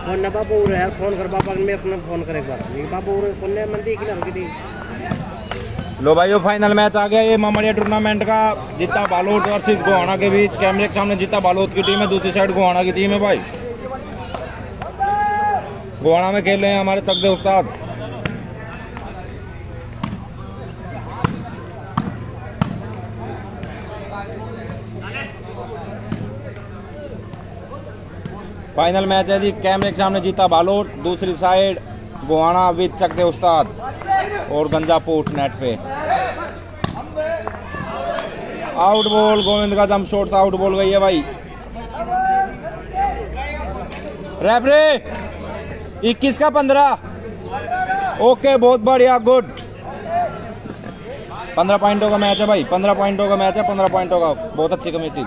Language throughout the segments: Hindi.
फोन ना बाबू यार फोन कर पापा मैं अपना फोन करे एक बार ये बाबू फोन ने मंदी की लड़की थी। लो भाइयों फाइनल मैच आ गया ये मामड़िया टूर्नामेंट का। जीता बालोद वर्सेस गोहाना के बीच। कैमरे के सामने जीता बालोद की टीम है, दूसरी साइड गोहाना की टीम है। भाई गोहाना में खेल रहे हैं हमारे तकदे उस्ताद। फाइनल मैच है जी। कैमरे के सामने जीता बालोद, दूसरी साइड गोहाना विद चकदे उस्ताद और गंजापुट नेट पे। आउट बॉल गोविंद का जंप शॉट था, आउट बॉल गई है भाई। रेफरी 21 का 15। ओके बहुत बढ़िया गुड। 15 पॉइंटों का मैच है भाई, 15 पॉइंटों का मैच है, 15 पॉइंटों का। बहुत अच्छी कमेटी।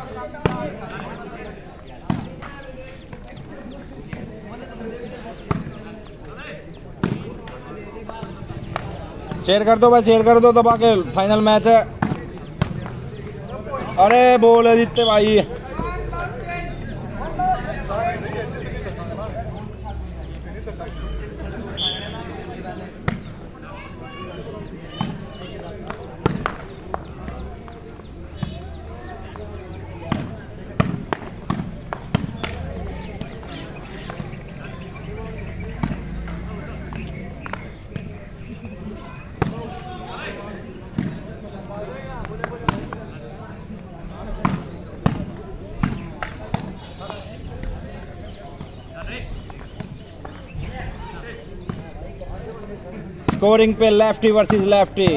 शेयर कर दो भाई, शेयर कर दो दबा के। फाइनल मैच है। अरे बोल जीतते भाई। स्कोरिंग पे लेफ्टी वर्सेस लेफ्टी।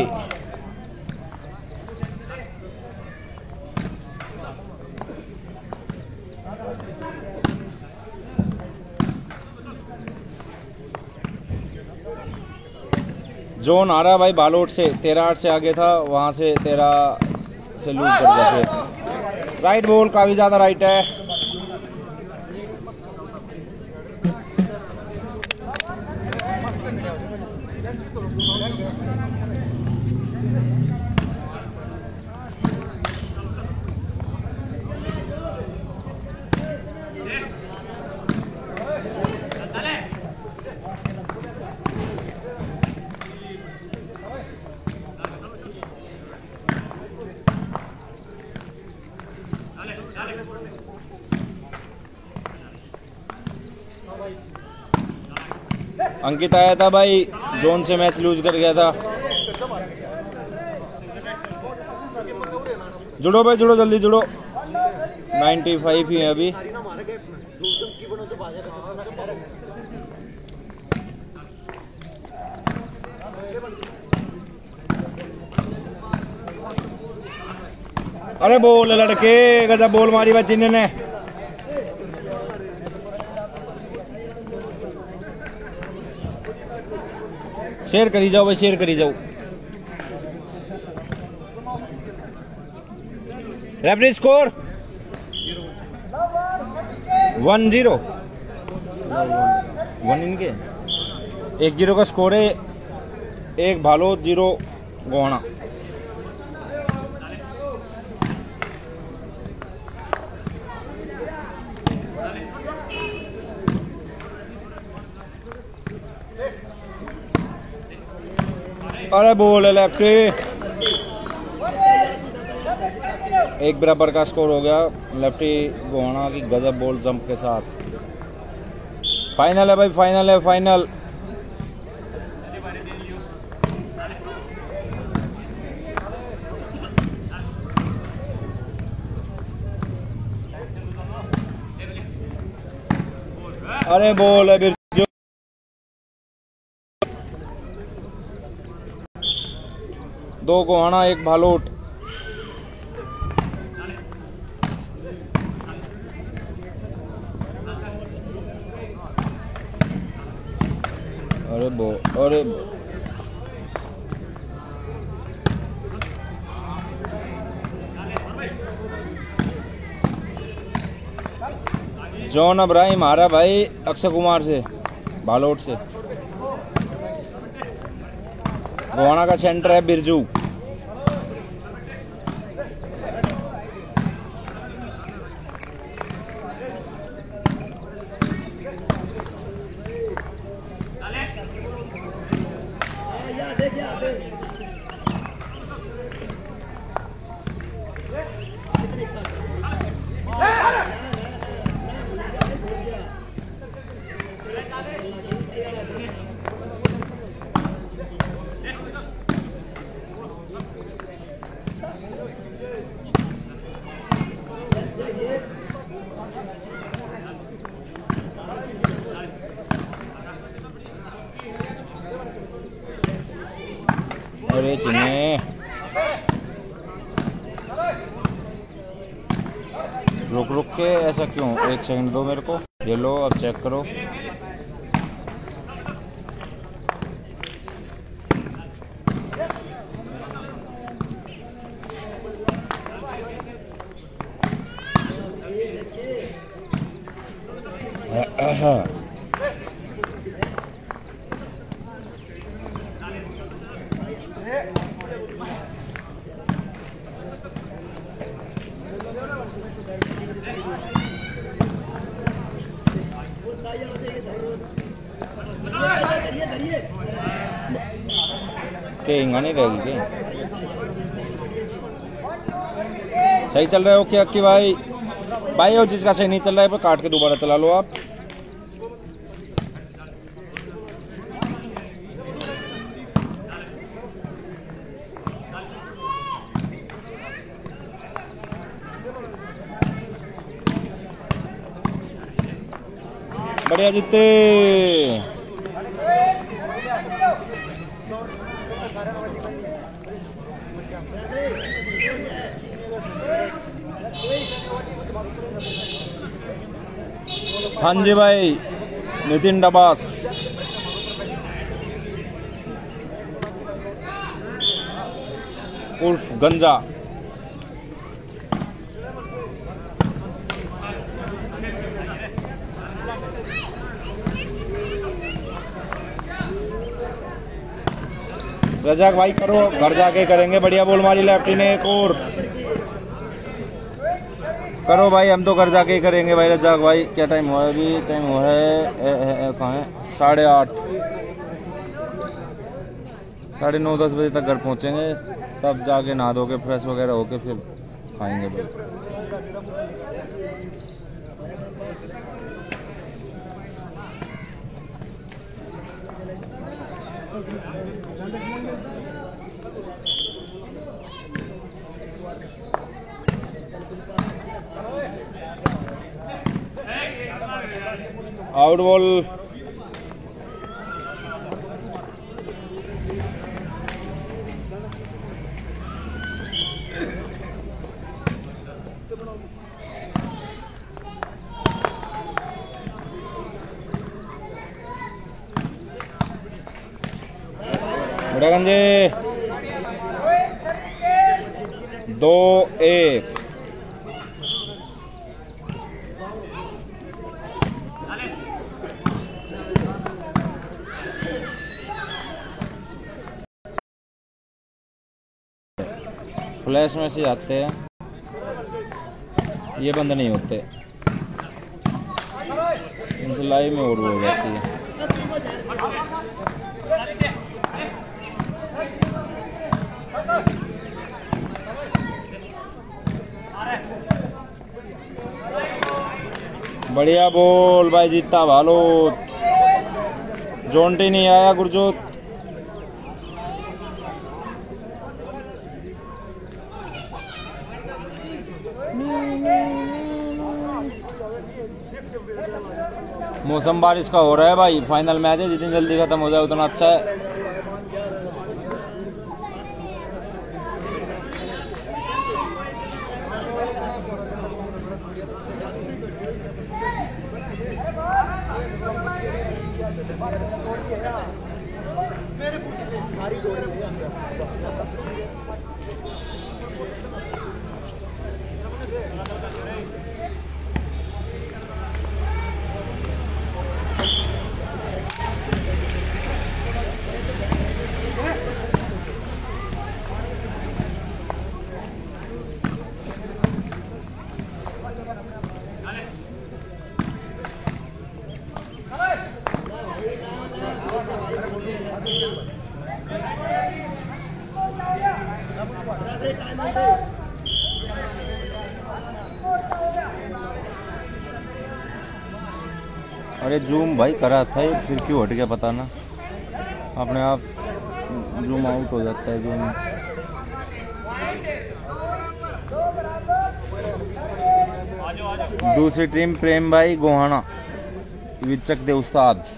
जोन आ रहा है भाई बालोट से। 13-8 से आगे था, वहां से 13 से लूज कर गया फिर। राइट बॉल काफी ज्यादा राइट है। अंकित आया था भाई, जोन से मैच लूज कर गया था। जुड़ो भाई जुड़ो, जल्दी जुड़ो। 95 ही है अभी। अरे बोल लड़के, गजब बोल मारी बच्ची ने। शेयर करी जाओ भाई, शेयर करी जाओ। Referee score 1-0। 1 इनके 1-0 का स्कोर है। 1 बालोद 0 गोहाना। अरे बोल लेफ्टी। 1 बराबर का स्कोर हो गया लेफ्टी गोहाना की गजब बॉल जंप के साथ। फाइनल है भाई, फाइनल है, फाइनल। अरे बोल है 2 गोहाना 1 बालोट। अरे जॉन अब्राहिम आ रहा भाई अक्षय कुमार से, बालोट से। गोहाना का सेंटर है बिरजू। चिन्हे। रुक रुक के ऐसा क्यों? 1 सेकंड दो मेरे को। ये लो, अब चेक करो। इंगा नहीं रहेगी क्या? सही चल रहा है? ओके अक्की भाई। भाई और जिसका सही नहीं चल रहा है पर काट के दोबारा चला लो आप। बढ़िया जीते। हाँ जी भाई, नितिन डबास। उर्फ गंजा। रजाक भाई करो, घर जाके करेंगे। बढ़िया बॉल मारी लेफ्टी ने, एक और करो भाई। हम तो घर जाके ही करेंगे भाई। रजाक भाई क्या टाइम हुआ है अभी? टाइम हुआ है कहाँ है? 8:30। 9:30-10 बजे तक घर पहुंचेंगे, तब जाके नहा धो के फ्रेश वगैरह होके फिर खाएंगे भाई। Out ball. गंजे 2-1। फ्लैश मैसेज आते हैं, ये बंद नहीं होते, इनसे लाइव में और हो जाती है। बढ़िया बॉल भाई, जीता भालोत। जोंटी नहीं आया गुरजोत। मौसम बारिश का हो रहा है भाई। फाइनल मैच है, जितनी जल्दी खत्म हो जाए उतना अच्छा है। अरे जूम भाई करा था, ये फिर क्यों हट गया पता ना, अपने आप जूम आउट हो जाता है जूम। दूसरी टीम प्रेम भाई गोहाना, विचक दे उस्ताद।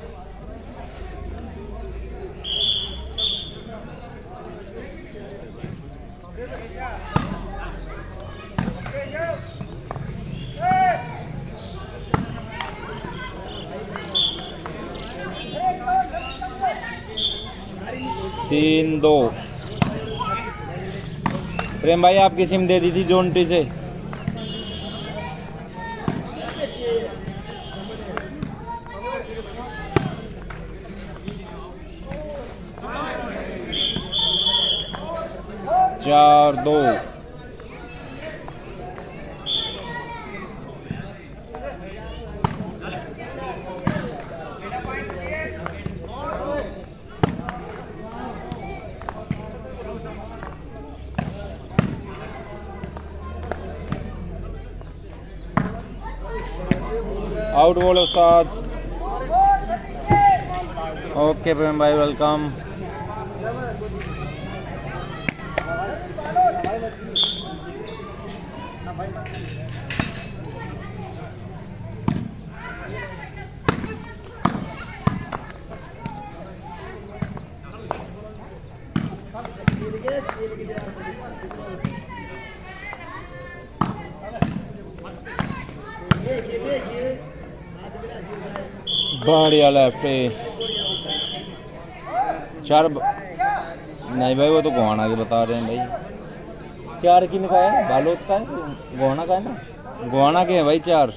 3-2। प्रेम भाई आपकी सिम दे दी थी जोंटी से। चार दो। Out ball Ustad. Okay Prem भाई वेलकम। बढ़िया लेफ्ट। चार नहीं भाई वो तो गोहाना के बता रहे हैं भाई। चार किन का है? बालोद का है, गोहाना का है ना? गोहाना के हैं भाई चार।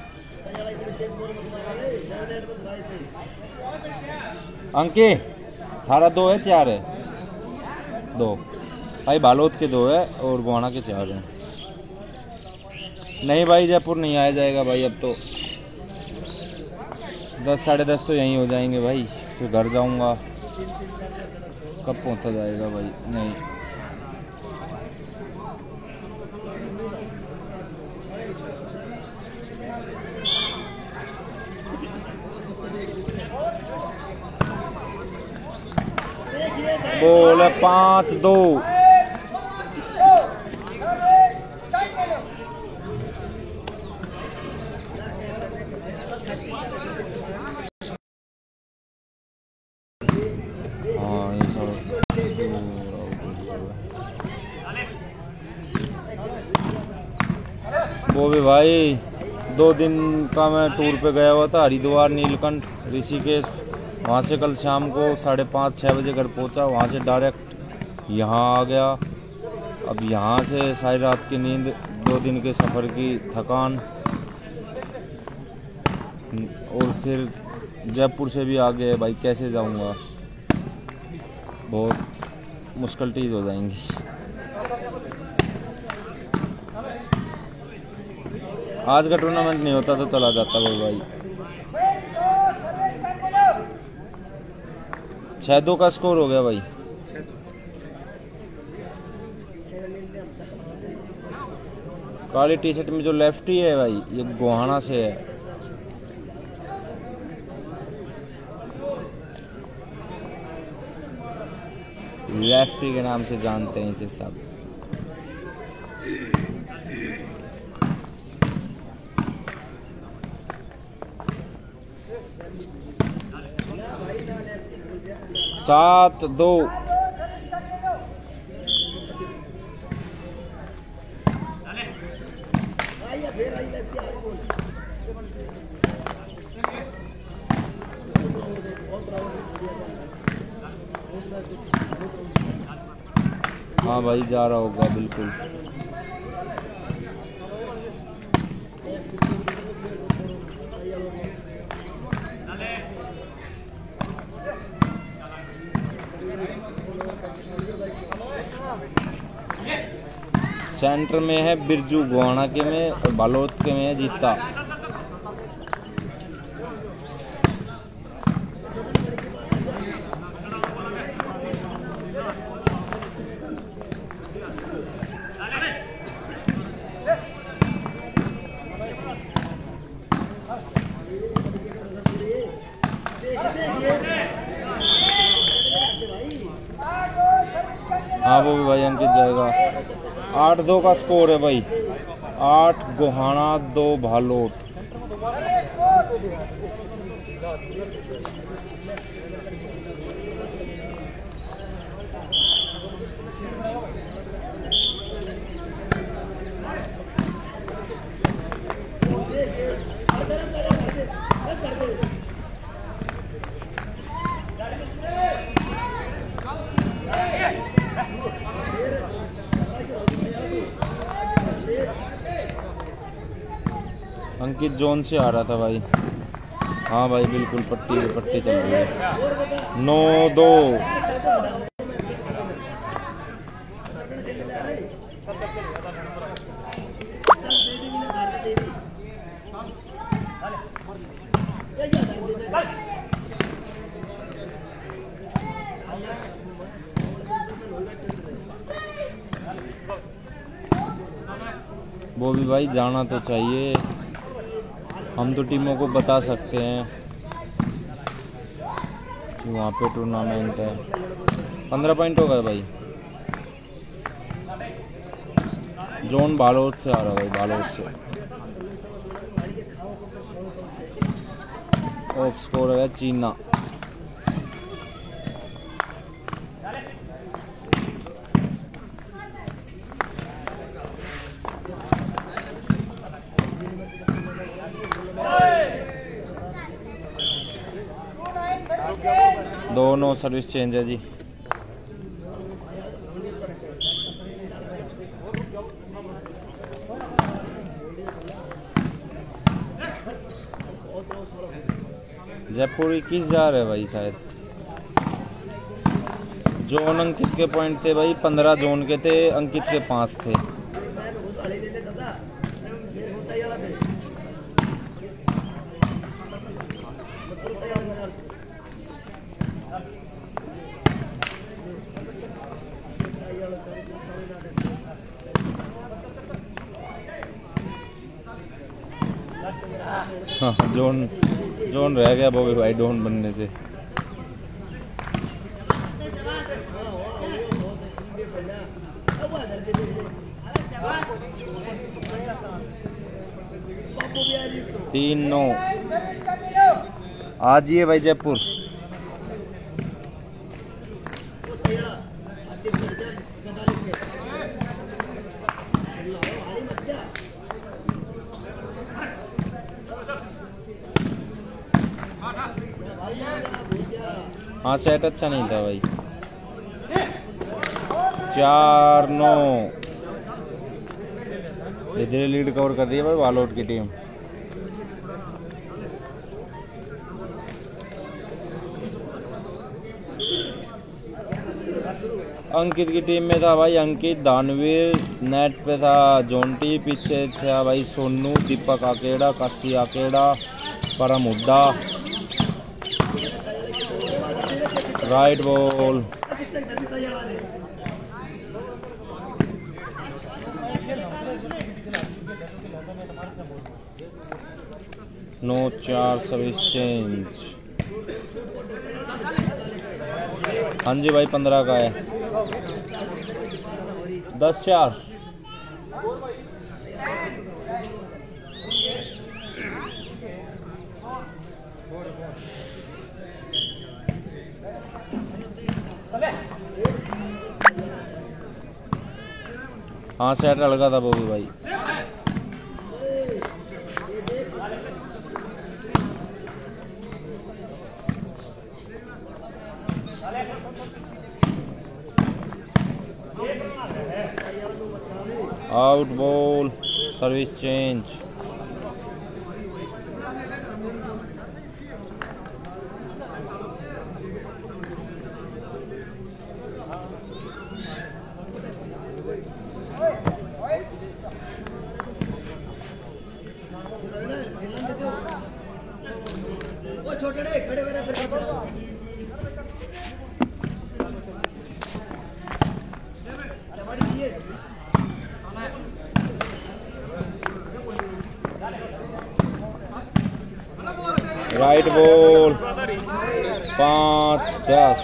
अंके थारा दो है चार है? दो भाई बालोद के दो है और गोहाना के चार हैं। नहीं भाई जयपुर नहीं आया जाएगा भाई अब तो 10 साढ़े 10 तो यहीं हो जाएंगे भाई। फिर घर जाऊंगा। कब पहुंचा जाएगा भाई? नहीं बोल 5-2। वो भी भाई 2 दिन का मैं टूर पे गया हुआ था, हरिद्वार, नीलकंठ, ऋषिकेश। वहाँ से कल शाम को 5:30-6 बजे घर पहुँचा। वहाँ से डायरेक्ट यहाँ आ गया। अब यहाँ से सारी रात की नींद, 2 दिन के सफ़र की थकान, और फिर जयपुर से भी आगे है भाई। कैसे जाऊँगा? बहुत मुश्किल चीज़ हो जाएंगी। आज का टूर्नामेंट नहीं होता तो चला जाता वो भाई। 6-2 का स्कोर हो गया भाई। काली टी शर्ट में जो लेफ्टी है भाई ये गोहाना से है। लेफ्टी के नाम से जानते हैं इसे सब। सात दो। हाँ भाई जा रहा होगा बिल्कुल। सेंटर में है बिरजू, गोहाना के में, और बालोद के में है जीता। हाँ वो भी भाई अंकित जाएगा। 8-2 का स्कोर है भाई। 8 गोहाना, 2 भालोट। अंकित जोन से आ रहा था भाई। हाँ भाई बिल्कुल पट्टी पे पट्टी चल रही है। 9-2। वो भी भाई जाना तो चाहिए, हम तो टीमों को बता सकते हैं कि वहाँ पे टूर्नामेंट है। 15 पॉइंट हो गए भाई। जोन बालोद से आ रहा है भाई, बालोद से। ऑफ स्कोर है चीना। दोनों सर्विस चेंज है जी। जयपुर 21 जा रहे भाई शायद। जोन अंकित के पॉइंट थे भाई, 15 जोन के थे, अंकित के 5 थे। हाँ जोन रह गया बॉबी भाई डोन बनने से। तीन 9 आ जाइए भाई जयपुर। हाँ सेट अच्छा नहीं था भाई। 4-9 धीरे लीड कवर कर रही है भाई बालोट की टीम। अंकित की टीम में था भाई अंकित, दानवीर नेट पे था, जोंटी पीछे था भाई सोनू, दीपक आकेड़ा, Kashi Akeda, Param Hooda. Right ball. No 4 service change. हाँ जी भाई 15 का है। 10-4। हाँ सेट लगा था वो भी भाई। Out ball service change. Right ball 5-10।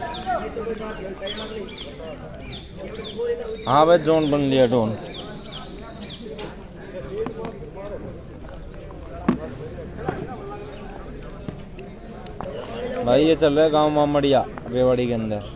हाँ भाई जोन बन लिया डोन। भाई ये चल रहा है गांव मामड़िया रेवाड़ी के अंदर।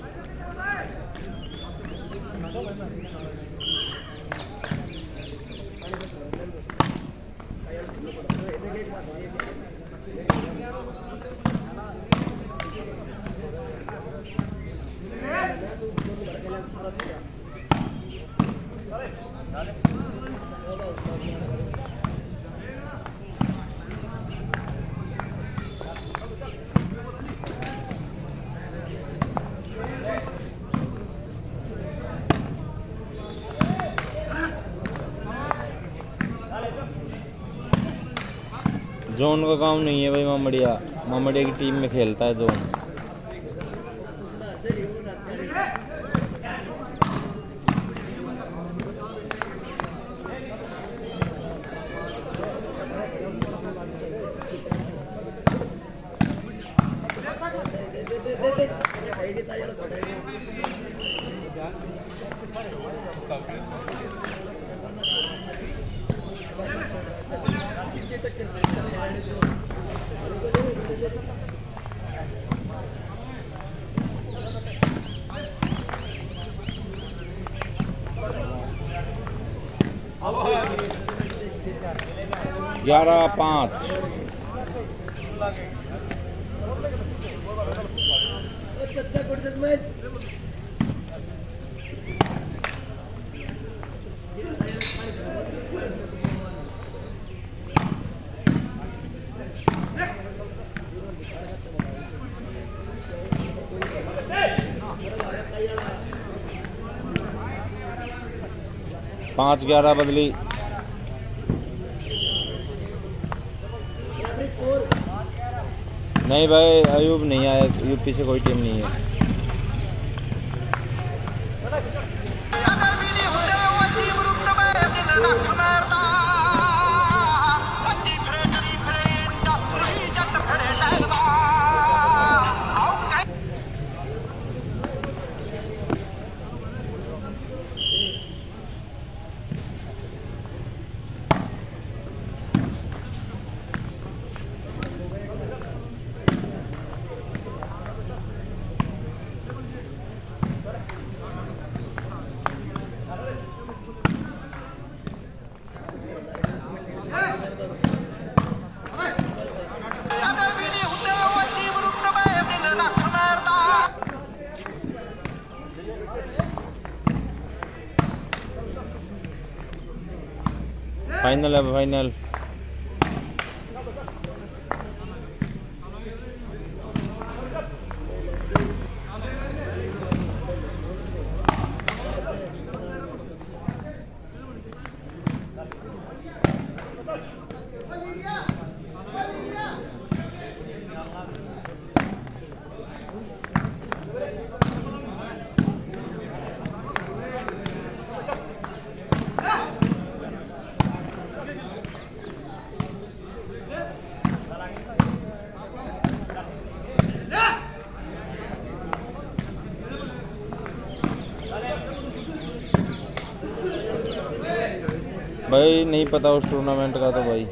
जोन का काम नहीं है भाई। मामड़िया की टीम में खेलता है जोन। ग्यारह 5। पाँच 11 बदली। नहीं भाई अयूब नहीं आया, यूपी से कोई टीम नहीं है। फाइनल है फाइनल। भाई नहीं पता उस टूर्नामेंट का तो भाई।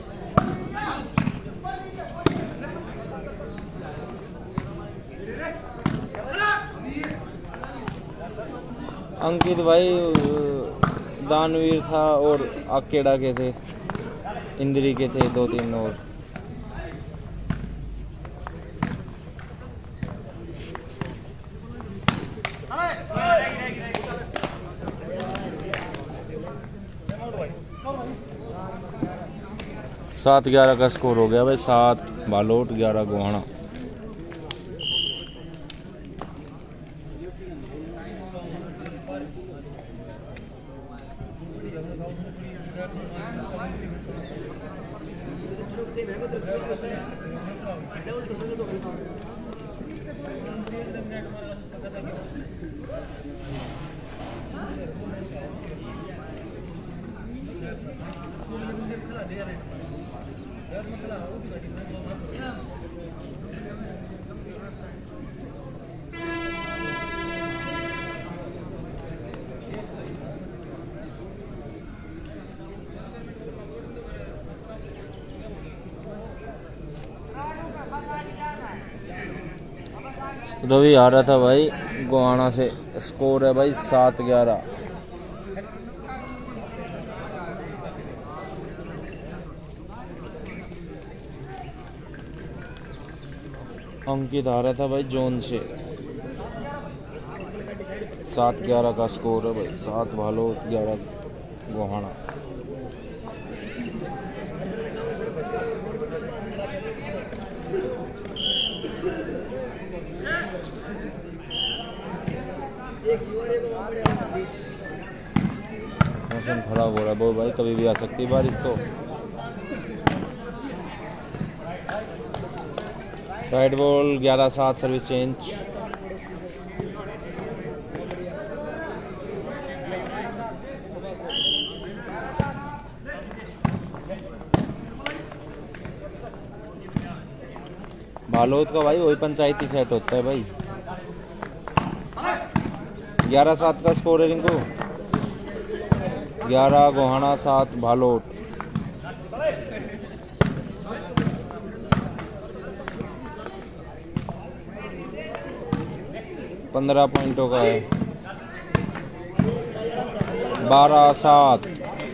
अंकित भाई दानवीर था और अकेड़ा के थे, इंद्री के थे 2-3 और। सात 11 का स्कोर हो गया भाई। 7 बालोट 11 गोहाना। रवि आ रहा था भाई गोहाना से। स्कोर है भाई 7-11। अंकित आ रहा था भाई जोन से। 7-11 का स्कोर है भाई। 7 भालो 11 गोहाना। मौसम खराब हो रहा है बहुत भाई, कभी भी आ सकती है बारिश तो। Right ball 11-7 service change. Balod का भाई वही पंचायती सेट होता है भाई। 11-7 का स्कोर है इनको। 11 गोहाना 7 बालोद। पंद्रह पॉइंटों का है। 12-7।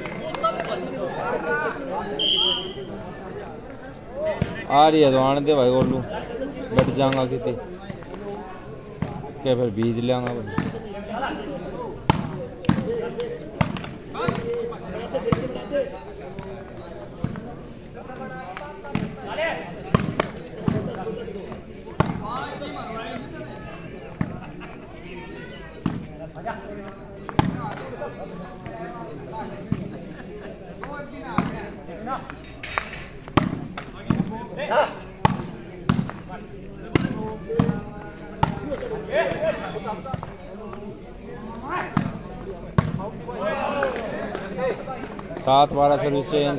आ रही है तो आने दे भाई गोलू, बैठ जाऊंगा कितने क्या फिर बीज ले आऊंगा भाई। सात 12 सर्विस चेंज।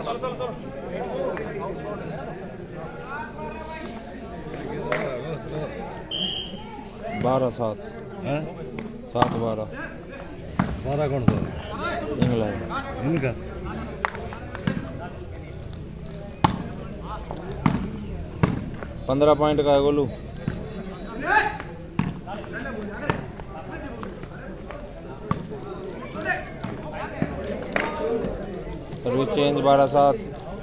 बारह 7 7-12 12 कौन सा इंग्लैंड इनका? 15 पॉइंट का है गोलू। Service change 12-7।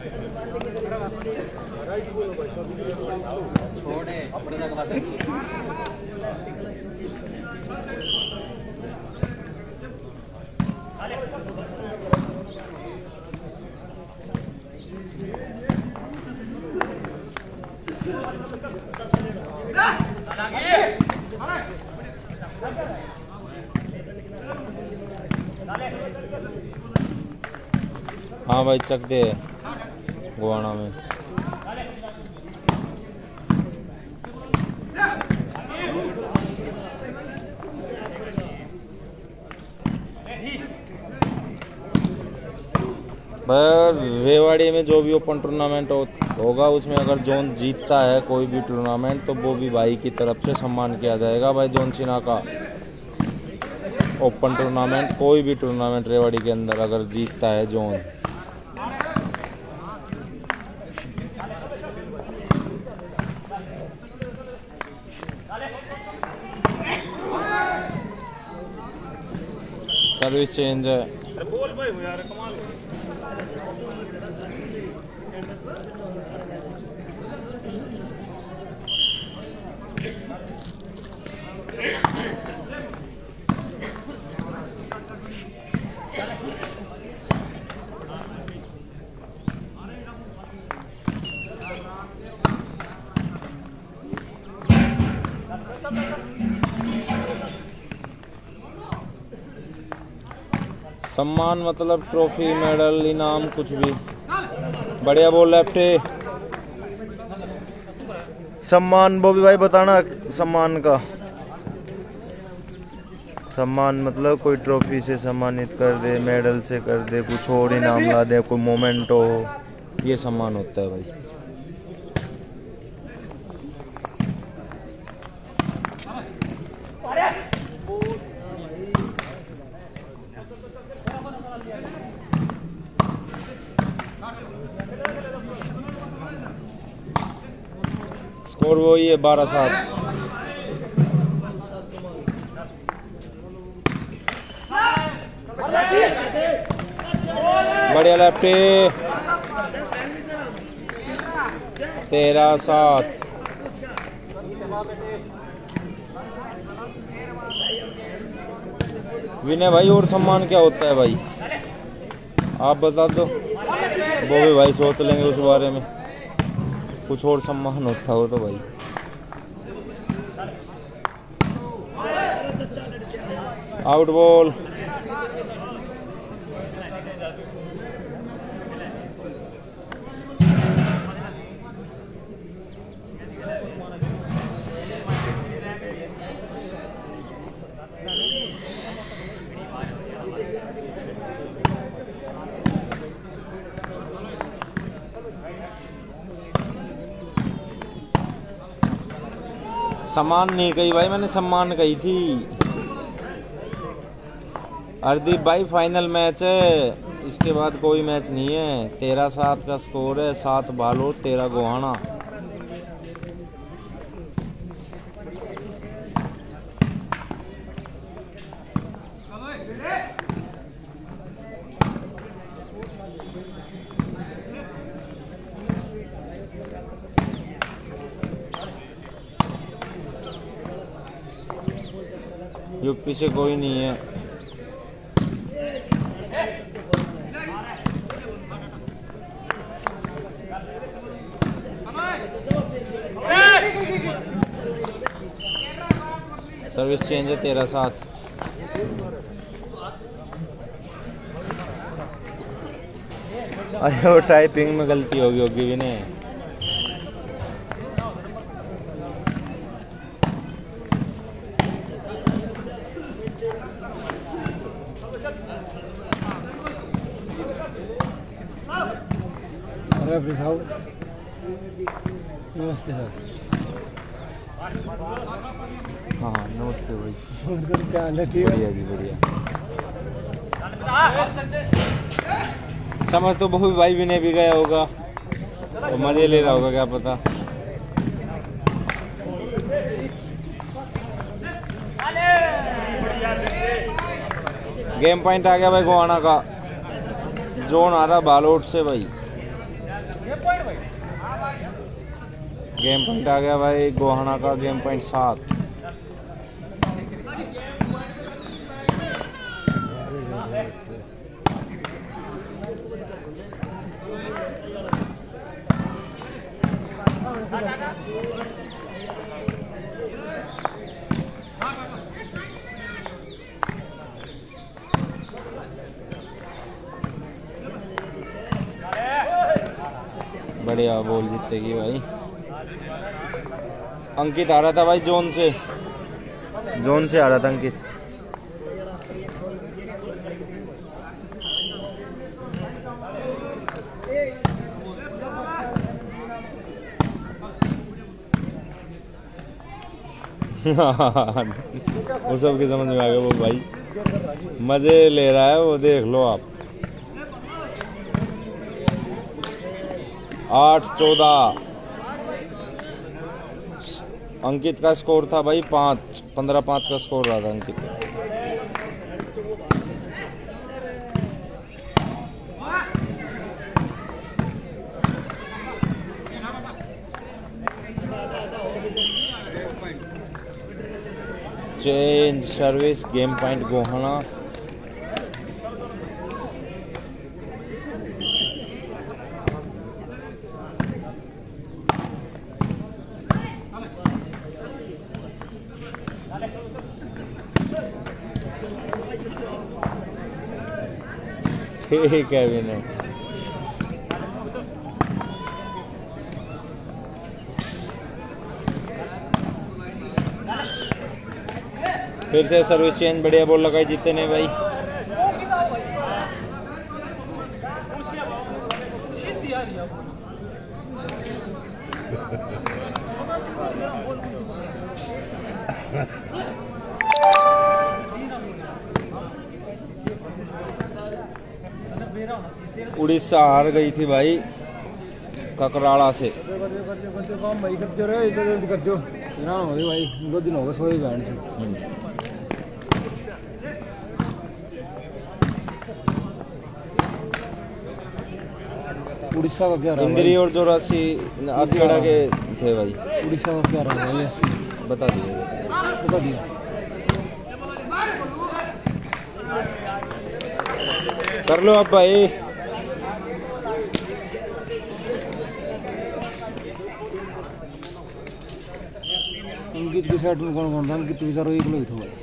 हाँ भाई चक दे गोवाना में। रेवाड़ी में जो भी ओपन टूर्नामेंट होगा उसमें अगर जोन जीतता है कोई भी टूर्नामेंट तो वो भी भाई की तरफ से सम्मान किया जाएगा भाई। जोन सिन्हा का ओपन टूर्नामेंट कोई भी टूर्नामेंट रेवाड़ी के अंदर अगर जीतता है जोन, सर्विस चेंज है। सम्मान मतलब ट्रॉफी मेडल इनाम कुछ भी। बढ़िया बोल लेफ्टी। सम्मान बॉबी भाई बताना सम्मान का। सम्मान मतलब कोई ट्रॉफी से सम्मानित कर दे, मेडल से कर दे, कुछ और इनाम ला दे, कोई मोमेंट हो, ये सम्मान होता है भाई। स्कोर वही है 12-7। बढ़िया लेफ्टी। 13-7। विनय भाई और सम्मान क्या होता है भाई आप बता दो, वो भी भाई सोच लेंगे उस बारे में। कुछ और सम्मान होता हो तो भाई। Out ball. सम्मान नहीं कही भाई, मैंने सम्मान कही थी। हरदीप भाई फाइनल मैच है, इसके बाद कोई मैच नहीं है। 13-7 का स्कोर है, 7 बालोर 13 गोहाना। यूपी से कोई नहीं है। सर्विस चेंज है 13-7। अरे वो टाइपिंग में गलती होगी भी नहीं। नमस्ते सर। हाँ नमस्ते भाई। सर क्या हाल है? ठीक है बढ़िया जी बढ़िया। समझ तो बहु भाई विनय भी गया होगा तो मजे ले रहा होगा, क्या पता। गेम पॉइंट आ गया भाई गोहाना का। जोन आ रहा बालोट से भाई। गेम पॉइंट आ गया भाई गोहाना का, गेम पॉइंट 7। बढ़िया बॉल जीतेगी भाई। अंकित आ रहा था भाई जोन से आ रहा था अंकित। वो सबकी समझ में आ गया, वो भाई मजे ले रहा है, वो देख लो आप। 8-14 अंकित का स्कोर था भाई। 15-5 का स्कोर रहा था Ankit. Change service game point Gohana. ठीक है विनय। फिर से सर्विस चेंज, बढ़िया बॉल लगाई जीते ने भाई। उड़ीसा हार गई थी भाई ककराड़ा से। भाई 2 दिन हो गए सोए बैठ से। उड़ीसा का क्या रहा? इंद्री और जोरासी अकेड़ा के थे भाई। उड़ीसा का क्या रहा है? बता दिया। कर लो अब भाई। अंकित की साइड में कौन था? अंकित बेचारा एक लोग था।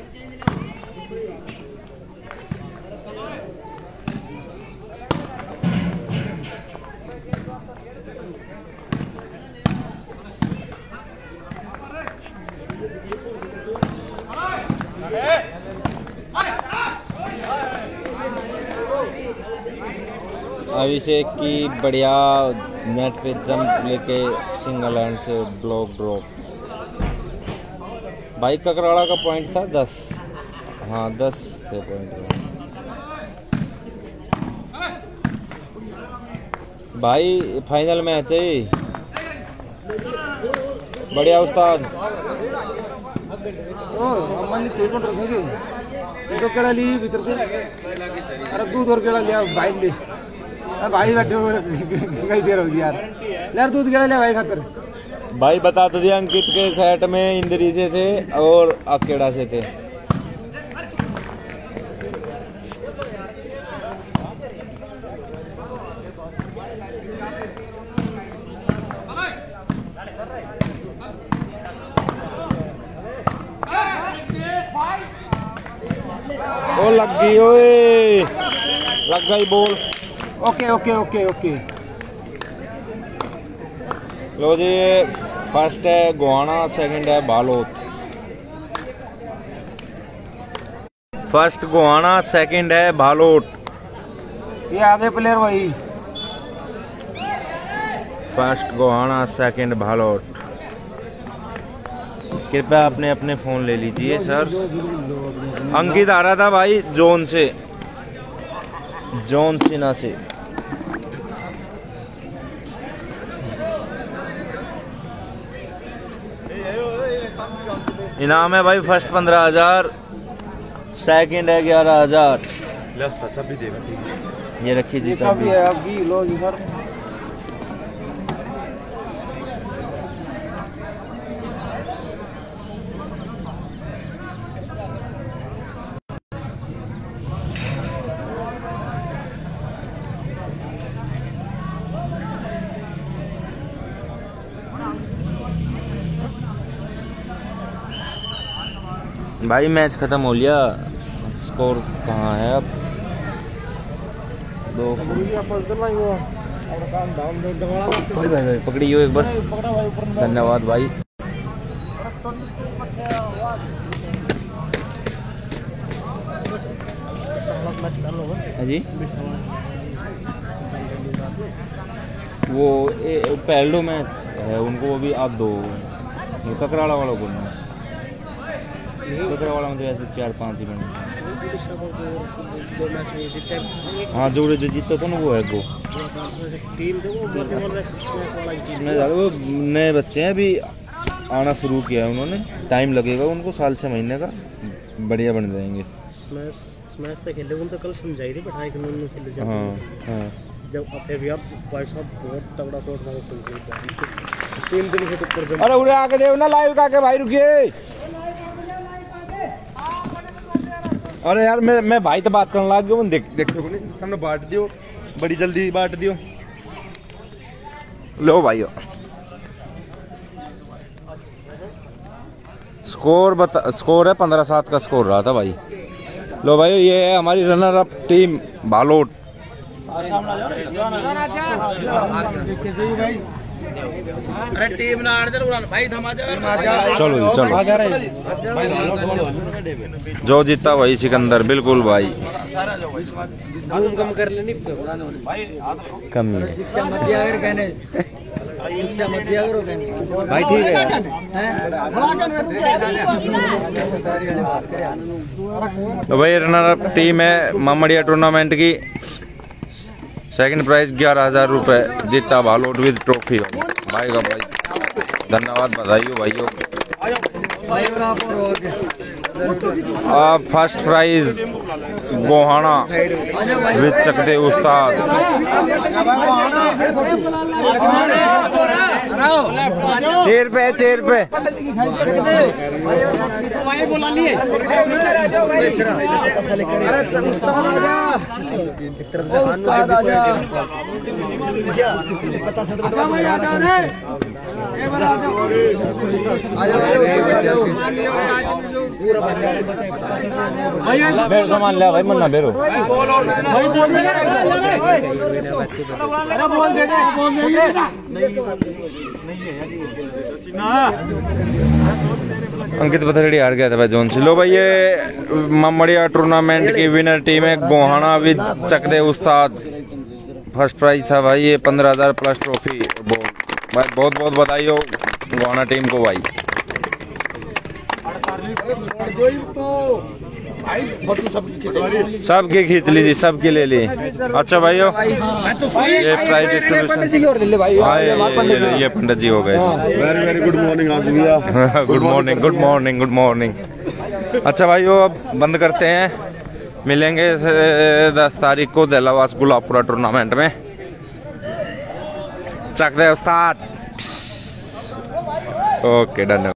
अभिषेक की बढ़िया नेट पे जंप लेके सिंगल हैंड से ब्लॉक ड्रॉप। भाई ककराड़ा का पॉइंट था 10। हाँ 10 थे पॉइंट। भाई फाइनल मैच है, बढ़िया उस्ताद। केड़ा ली भीतर से, अरे दूध और केड़ा लिया भाई ले, भाई बैठे हो कई देर होगी यार, यार दूध केड़ा लिया भाई खातर। भाई बता तो दिया, अंकित के सेट में इंद्री से थे और अकेड़ा से थे। ओ लग गई, ओए लग गई ball. Okay okay okay okay. लो जी, फर्स्ट है गोहाना, सेकंड है बालोद। फर्स्ट गोहाना, सेकंड है बालोद। ये आगे प्लेयर वही। First Gohana, second Balod. कृपया अपने अपने फोन ले लीजिए सर। अंकित आ रहा था भाई जोन से, जॉन सीना से। इनाम है भाई फर्स्ट 15,000, सेकंड है 11,000। ये रखी जी चाबी। लो जी सर। भाई मैच खत्म हो लिया, स्कोर कहाँ है अब? 2 भाई पकड़ी हो एक बार, धन्यवाद भाई। जी वो पहलो मैच है उनको, वो भी आप दो ककराड़ा वालों को ना, ककराड़ा में तो ऐसे 4-5 ही बने। हाँ जो जीता था ना वो है गो। वो नए बच्चे हैं, अभी आना शुरू किया है उन्होंने, टाइम लगेगा उनको, 6 महीने का, बढ़िया बन जाएंगे। स्मैश तो खेले तो कल समझाई थी बैठाए कि उन्होंने खेले। हाँ हाँ जब अभी आप भाई साहब बहुत तगड़ा शॉट मारा 3 दिन से ऊपर। अरे उरे आके देव ना लाइव का के भाई, रुकिए। अरे यार मैं भाई तो बात करने लग गया, देखो को नहीं हमने बांट दियो, बड़ी जल्दी बांट दियो। लो भाई स्कोर है 15-7 का स्कोर रहा था भाई। लो भाई ये है हमारी रनर अप टीम बालोद। अरे टीम ना भाई थमा चलो जी चलो। जो जीता वही सिकंदर, बिल्कुल भाई। जूम कम कर लेनी कम ही शिक्षा मत दिया कर कहने, शिक्षा मत दिया करो कहने भाई, ठीक है। तो भाई रनर अप टीम है मामड़िया टूर्नामेंट की। सेकंड प्राइज 11,000 रुपए, जीता बालोद विद ट्रॉफी। भाई का भाई धन्यवाद, बधाई हो भाइयों। First prize Gohana with Chakde Ustad. Chair पे बेरो सामान लिया भाई, मन्ना बेरो। अंकित पथरेडी हार गया था भाई जोन से। लो भाई ये मामड़िया टूर्नामेंट की विनर टीम है Gohana with Chakde Ustad. First prize था भाई ये 15,000 प्लस ट्रॉफी। भाई बहुत बहुत बधाई हो गोहाना टीम को भाई। सबके खींच लीजिए, सबके ले ली। अच्छा भाइयों, ये प्राइस डिस्ट्रीब्यूशन, ये पंडित जी हो गए। वेरी वेरी गुड मॉर्निंग आज भैया। Good morning, good morning, good morning. अच्छा भाइयों, अब बंद करते हैं, मिलेंगे 10 तारीख को दिलावास गुलाबपुरा टूर्नामेंट में। चक दे उस्ताद। Okay done.